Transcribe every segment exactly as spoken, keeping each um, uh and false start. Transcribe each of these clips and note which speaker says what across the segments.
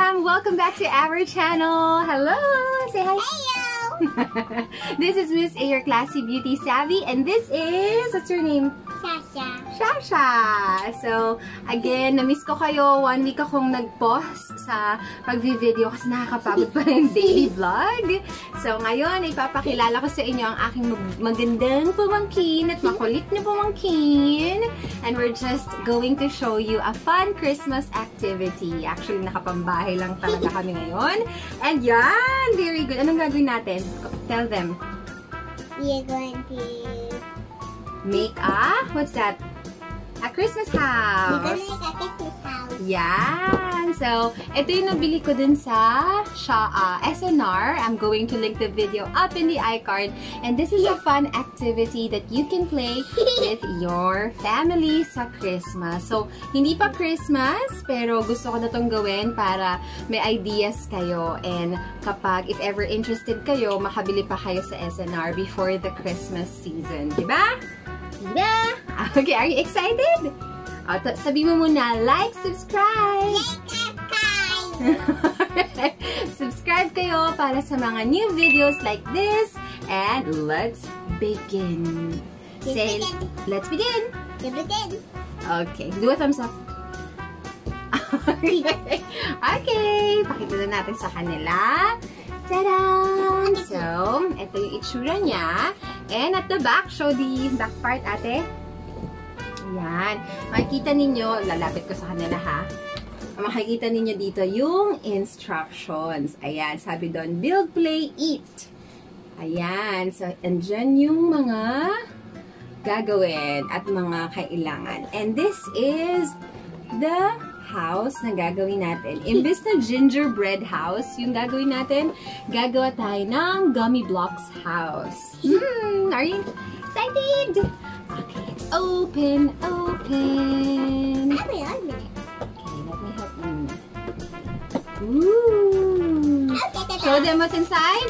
Speaker 1: fam! Welcome back to our channel! Hello! Say hi!
Speaker 2: Hello!
Speaker 1: This is Miss A, your classy beauty savvy, and this is... What's your name?
Speaker 2: Shasha.
Speaker 1: Shasha! So, again, na-miss ko kayo. One week akong nag-pause sa pag-video kasi nakakapagod pa rin daily vlog. So, ngayon, ipapakilala ko sa inyo ang aking mag magandang pamangkin at makulit na pamangkin. And we're just going to show you a fun Christmas activity. Actually, nakapambahay lang talaga kami ngayon. And yan! Very good. Anong gagawin natin? Tell them.
Speaker 2: We are going to
Speaker 1: make a, what's that? A Christmas house.
Speaker 2: We're gonna make a Christmas house.
Speaker 1: Yan. So, ito yung nabili ko dun sa uh, S N R. I'm going to link the video up in the iCard. And this is a fun activity that you can play with your family sa Christmas. So, hindi pa Christmas, pero gusto ko na itong gawin para may ideas kayo. And kapag, if ever interested kayo, makabili pa kayo sa S N R before the Christmas season. Diba? Diba? Okay, are you excited? O, sabi mo muna, like, subscribe!
Speaker 2: Like,
Speaker 1: subscribe kayo para sa mga new videos like this. And let's begin.
Speaker 2: Let's
Speaker 1: Say,
Speaker 2: begin.
Speaker 1: let's begin.
Speaker 2: Let's begin.
Speaker 1: Okay, do a thumbs up. Okay, okay. Pakita na natin sa kanila. Tada! So, ito yung itsura niya. And at the back, show the back part, ate. Ayan. Makikita ninyo, lalapit ko sa kanila ha. Makikita ninyo dito yung instructions. Ayan, sabi doon, build, play, eat. Ayan. So, andyan yung mga gagawin at mga kailangan. And this is the house na gagawin natin. Imbes na gingerbread house, yung gagawin natin, gagawa tayo ng gummy blocks house. Hmm, are you excited? Okay, let's open, open.
Speaker 2: I'll be on a minute.
Speaker 1: Okay, let me help you. Ooh.
Speaker 2: Okay,
Speaker 1: Show them what's inside.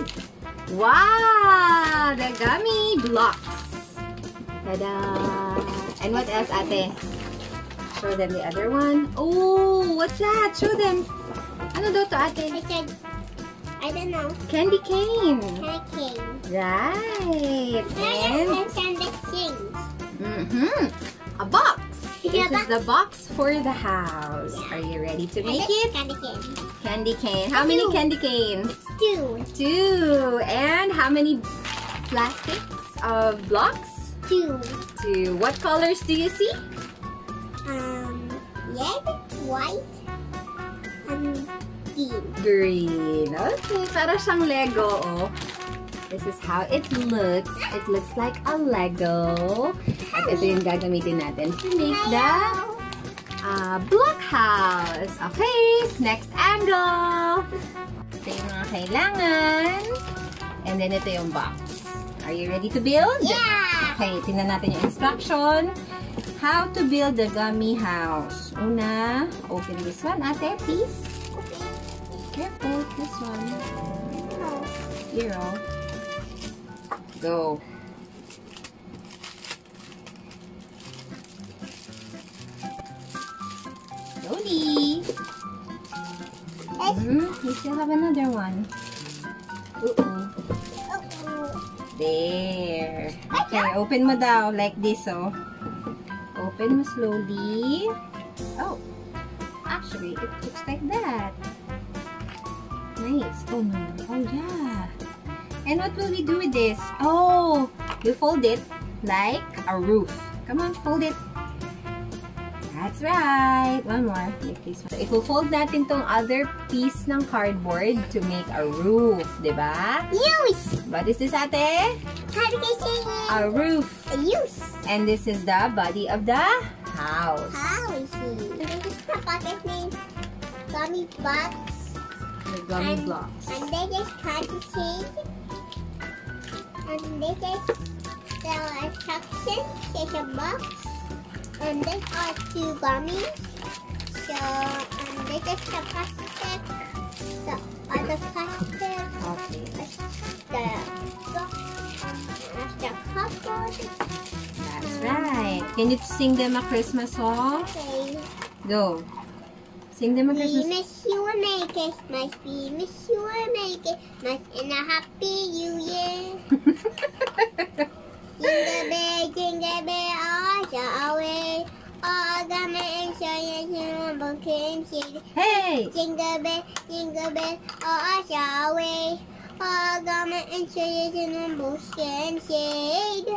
Speaker 1: Wow, the gummy blocks. Tada! And what else, ate? Show them the other one. Oh, what's that? Show them. Ano daw to, ate?
Speaker 2: I said, I don't know.
Speaker 1: Candy cane.
Speaker 2: Hurricane.
Speaker 1: Right. And,
Speaker 2: And candy things.
Speaker 1: mm-hmm, a box.
Speaker 2: Yeah,
Speaker 1: This is the box for the house. Are you ready to make it?
Speaker 2: Candy cane.
Speaker 1: Candy cane. How many
Speaker 2: Two.
Speaker 1: candy canes?
Speaker 2: Two.
Speaker 1: Two. And how many plastics of blocks?
Speaker 2: Two.
Speaker 1: Two. What colors do you see?
Speaker 2: Um, red, white, and green.
Speaker 1: Green. Okay, para siyang Lego, oh. This is how it looks. It looks like a Lego. At ito yung gagamitin natin to make the uh, block house. Okay, next angle. Ito yung mga kailangan. And then ito yung box. Are you ready to build?
Speaker 2: Yeah!
Speaker 1: Okay, tingnan natin yung instruction. How to build the gummy house. Una, open this one, ate, please. Careful, this one. Zero. Go. Slowly. Mm-hmm. We still have another one. Uh-oh. There. Okay, open mo daw like this, oh. Open mo slowly. Oh, actually, it looks like that. Nice. Oh no. Oh yeah. And what will we do with this? Oh, we fold it like a roof. Come on, fold it. That's right. One more. Like this one. So, i-fold natin tong other piece ng cardboard to make a roof, diba?
Speaker 2: Use!
Speaker 1: What is this, ate?
Speaker 2: How do they say it?
Speaker 1: A roof.
Speaker 2: Use.
Speaker 1: And this is the body of the house.
Speaker 2: How is it? This is the pocket name. Gummy blocks.
Speaker 1: The gummy
Speaker 2: and,
Speaker 1: blocks.
Speaker 2: And they just cut the cake. And they just the instructions. There's a box. And there are two gummies. So, and they just the plastic. The other plastic.
Speaker 1: Okay.
Speaker 2: The box. The cardboard.
Speaker 1: That's right. Can you sing them a Christmas song?
Speaker 2: Okay.
Speaker 1: Go. Sing them a
Speaker 2: We
Speaker 1: Christmas.
Speaker 2: miss you and Merry Christmas. We miss you and Merry Christmas and a Happy New Year. Jingle bell, jingle bell, all the way. All the men and one pumpkin seed.
Speaker 1: Hey!
Speaker 2: Jingle bell, jingle bell, all the way. All the men and one pumpkin seed.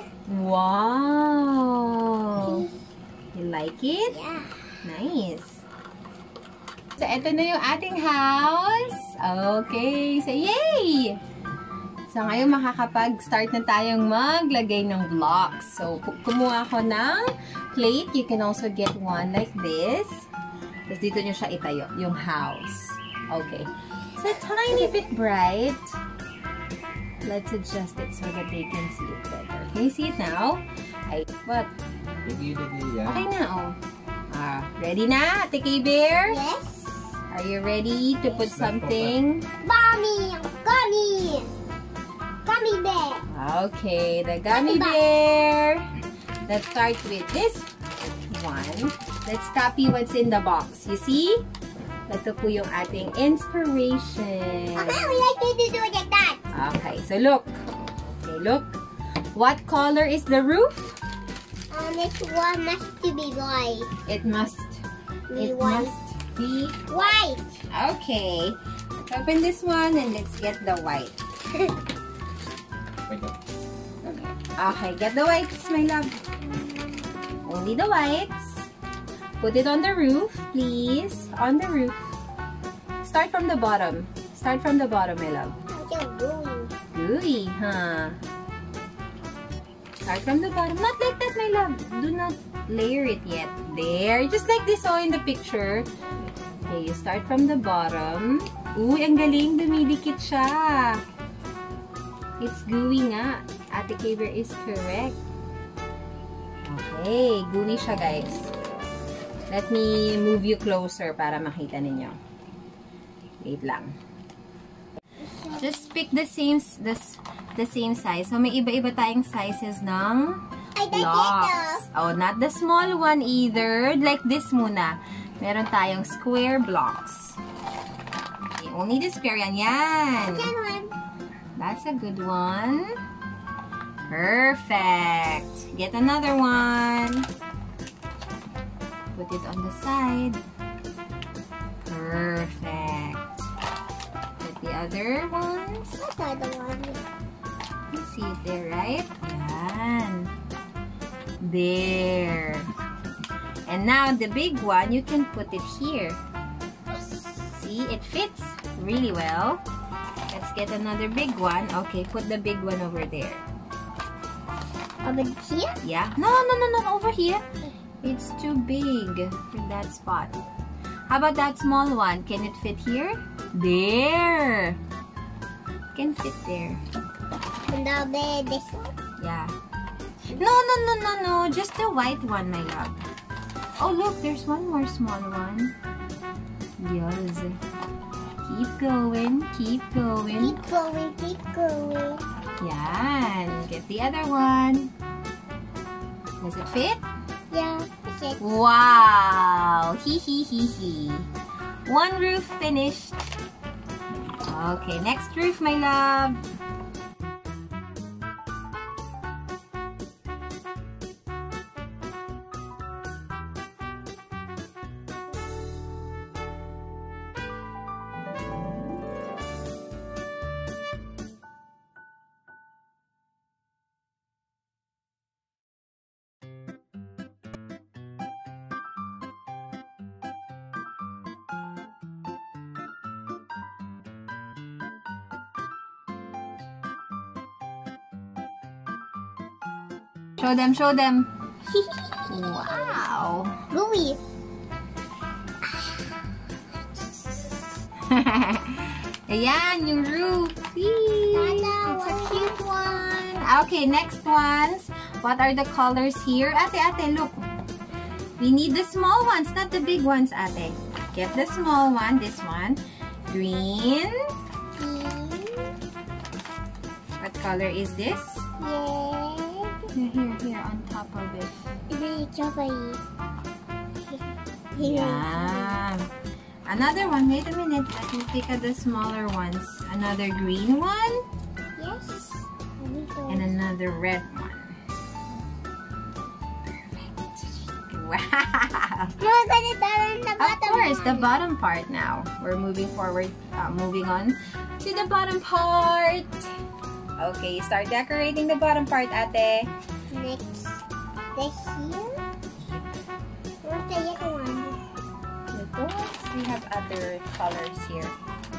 Speaker 1: Wow! You like it?
Speaker 2: Yeah.
Speaker 1: Nice. So, eto na yung ating house. Okay. So, yay! So, ngayon makakapag-start na tayong maglagay ng blocks. So, kumuha ako ng plate. You can also get one like this. Tapos dito nyo siya itayo, yung house. Okay. It's a tiny bit bright. Let's adjust it so that they can see it better. Can you see it now? Ay, what? Okay na, oh. Ah, ready na, Ate K-Bear?
Speaker 2: Yes.
Speaker 1: Are you ready to put something?
Speaker 2: Mommy, gummy. Gummy bear.
Speaker 1: Okay, the gummy bear. Let's start with this one. Let's copy what's in the box. You see? Ito po yung ating inspiration.
Speaker 2: Mama, we like to do it like that.
Speaker 1: Okay, so look. Okay, look. What color is the roof?
Speaker 2: Um, this one must to be white.
Speaker 1: It must.
Speaker 2: Be
Speaker 1: It
Speaker 2: white.
Speaker 1: must be
Speaker 2: White.
Speaker 1: okay. Let's open this one and let's get the white. Okay, get the whites, my love. Only the whites. Put it on the roof, please. On the roof. Start from the bottom. Start from the bottom, my love.
Speaker 2: So gooey.
Speaker 1: Gooey, huh? Start from the bottom. Not like that, my love. Do not layer it yet. There. Just like this saw in the picture. Okay, you start from the bottom. Uy, ang galing. Dumidikit siya. It's gooey nga. Ate K-Bear is correct. Okay, gooey siya, guys. Let me move you closer para makita ninyo. Wait lang. Just pick the same the, the same size. So, may iba-iba tayong sizes ng
Speaker 2: I like
Speaker 1: blocks.
Speaker 2: it
Speaker 1: Oh, not the small one either. Like this muna. Meron tayong square blocks. Okay, only the square yan. Yan.
Speaker 2: That one.
Speaker 1: That's a good one. Perfect. Get another one. Put it on the side. Perfect. Get the other ones.
Speaker 2: What's the other one?
Speaker 1: You see it there, right? Yan. There. And now the big one, you can put it here. See, it fits really well. Let's get another big one. Okay, put the big one over there.
Speaker 2: Over here?
Speaker 1: Yeah. No, no, no, no, over here. It's too big for that spot. How about that small one? Can it fit here? There. Can fit there.
Speaker 2: And the bed, this one.
Speaker 1: Yeah. No, no, no, no, no. Just the white one, my love. Oh, look. There's one more small one. Yes. Keep going. Keep going.
Speaker 2: Keep going, keep going.
Speaker 1: Yan. Get the other one. Does it fit?
Speaker 2: Yeah, it's it.
Speaker 1: Wow! Hee hee hee hee. One roof finished. Okay, next roof, my love. Show them, show them. Wow.
Speaker 2: Gooey.
Speaker 1: Ayan, yung roof. It's a cute one. Okay, next ones. What are the colors here? Ate, ate, look. We need the small ones, not the big ones, ate. Get the small one, this one. Green. What color is this?
Speaker 2: Yeah.
Speaker 1: Here, here, here, on top of it.
Speaker 2: It's strawberry.
Speaker 1: Yeah. Another one. Wait a minute. Let me pick up the smaller ones. Another green one.
Speaker 2: Yes.
Speaker 1: And another red one. Perfect. Wow.
Speaker 2: We're gonna turn the bottom.
Speaker 1: Of course,
Speaker 2: one.
Speaker 1: the bottom part now. We're moving forward, uh, moving on to the bottom part. Okay, start decorating the bottom part, ate.
Speaker 2: Next, this here. What's the yellow one?
Speaker 1: The doors, we have other colors here.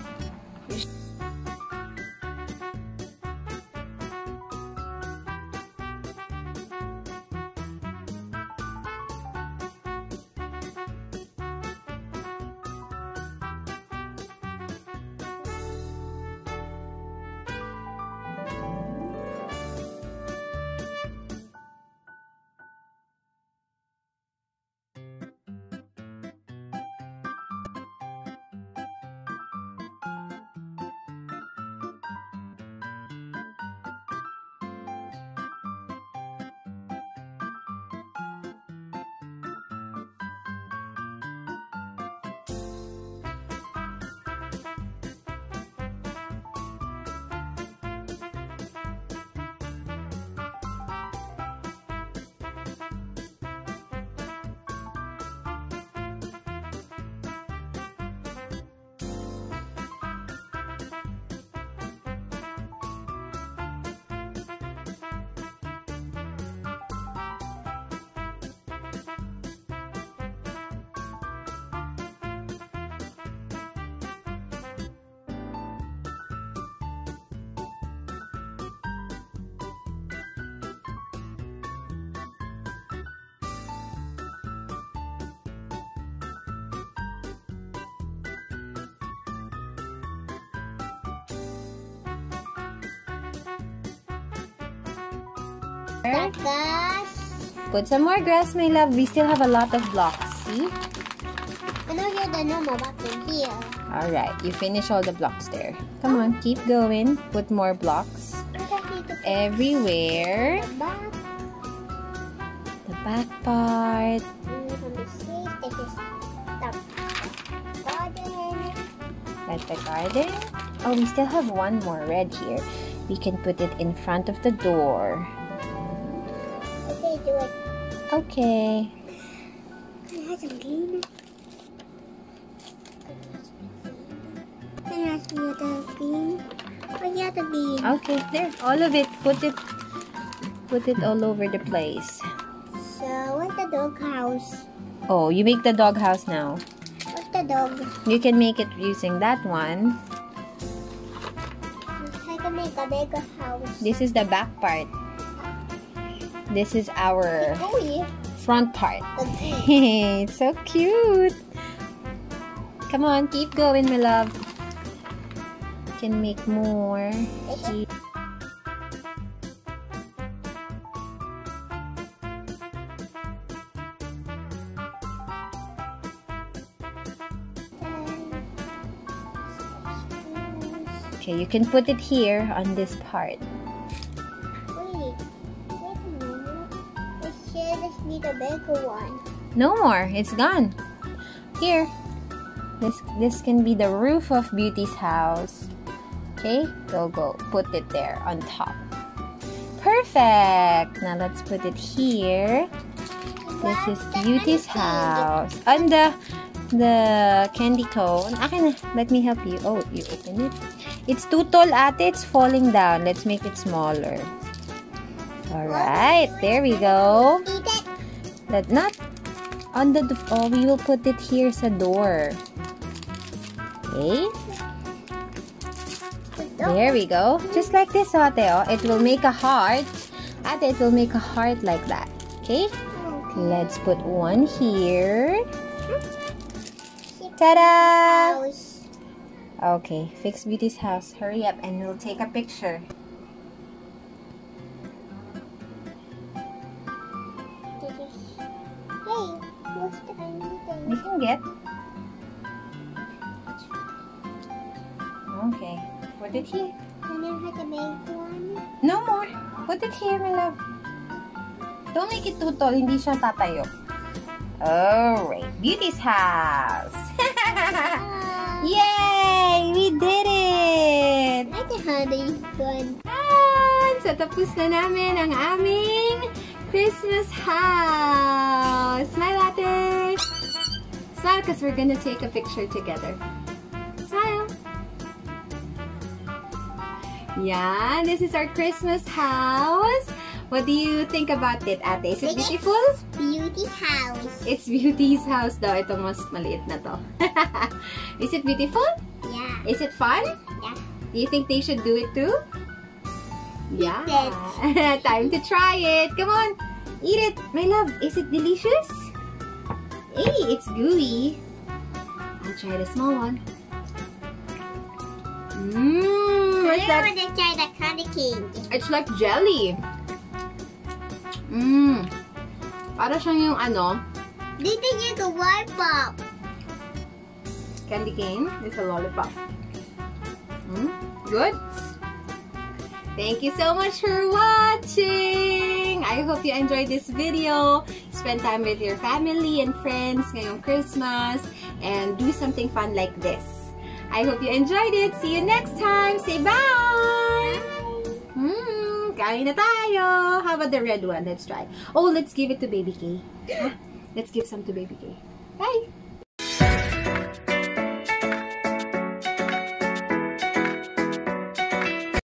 Speaker 2: Grass.
Speaker 1: Put some more grass, my love. We still have a lot of blocks. See?
Speaker 2: I know you're the normal back in here.
Speaker 1: Alright, you finish all the blocks there. Come on, keep going. Put more blocks everywhere.
Speaker 2: The back.
Speaker 1: The back part.
Speaker 2: Mm, let me see. This is the garden.
Speaker 1: Like the garden. Oh, we still have one more red here. We can put it in front of the door.
Speaker 2: Okay, do it.
Speaker 1: Okay.
Speaker 2: Can I have some green? Can I ask you the green? Oh, yeah, the green.
Speaker 1: Okay, there. All of it. Put it put it all over the place.
Speaker 2: So, what's the dog house?
Speaker 1: Oh, you make the dog house now.
Speaker 2: What's the dog?
Speaker 1: You can make it using that one.
Speaker 2: I can make a bigger house.
Speaker 1: This is the back part. This is our
Speaker 2: Oh, yeah.
Speaker 1: front part.
Speaker 2: Okay.
Speaker 1: It's so cute. Come on, keep going, my love. Can make more.
Speaker 2: Okay.
Speaker 1: Okay, you can put it here on this part.
Speaker 2: Wait, wait a minute. I should just need a bigger one.
Speaker 1: No more. It's gone. Here. This this can be the roof of Beauty's house. Okay? Go, go. Put it there on top. Perfect! Now let's put it here. This is Beauty's house. On the the candy cone. Akin na. Let me help you. Oh, you open it. It's too tall, ate. It's falling down. Let's make it smaller. Alright. There we go.
Speaker 2: Eat it.
Speaker 1: That not on the oh, we will put it here sa door. Okay. There we go. Just like this, ate. Oh. It will make a heart. Ate, it will make a heart like that. Okay. Let's put one here. Ta-da!
Speaker 2: House.
Speaker 1: Okay, fix Beauty's house. Hurry up and we'll take a picture.
Speaker 2: Hey, what's the tiny thing?
Speaker 1: We can get. Okay, put it here.
Speaker 2: Can I have the big one?
Speaker 1: No more. Put it here, my love. Don't make it too tall. Hindi siya tatayo. Alright, Beauty's house. Yay! We did it!
Speaker 2: That's a honey one.
Speaker 1: Yan! So, tapos na namin ang aming Christmas house. Smile, ate! Smile, because we're gonna take a picture together. Smile! Yan! This is our Christmas house. What do you think about it, ate? Is it beautiful?
Speaker 2: Beauty house.
Speaker 1: It's Beauty's house daw. Itong mas maliit na to. Is it beautiful?
Speaker 2: Yeah.
Speaker 1: Is it fun?
Speaker 2: Yeah.
Speaker 1: Do you think they should do it too? Yeah.
Speaker 2: Eat
Speaker 1: Time to try it. Come on. Eat it. My love, is it delicious? Hey, it's gooey. I'll try the small one. Mmm.
Speaker 2: I
Speaker 1: What's that?
Speaker 2: want to try the candy cane.
Speaker 1: It's like jelly. Mmm. Para siyang yung ano,
Speaker 2: Dito niya the lollipop.
Speaker 1: candy cane. It's a lollipop. Mm, good. Thank you so much for watching. I hope you enjoyed this video. Spend time with your family and friends ngayong Christmas and do something fun like this. I hope you enjoyed it. See you next time. Say bye. Hmm, kain na tayo. How about the red one? Let's try. Oh, let's give it to Baby K. Huh? Let's give some to Baby K. Bye.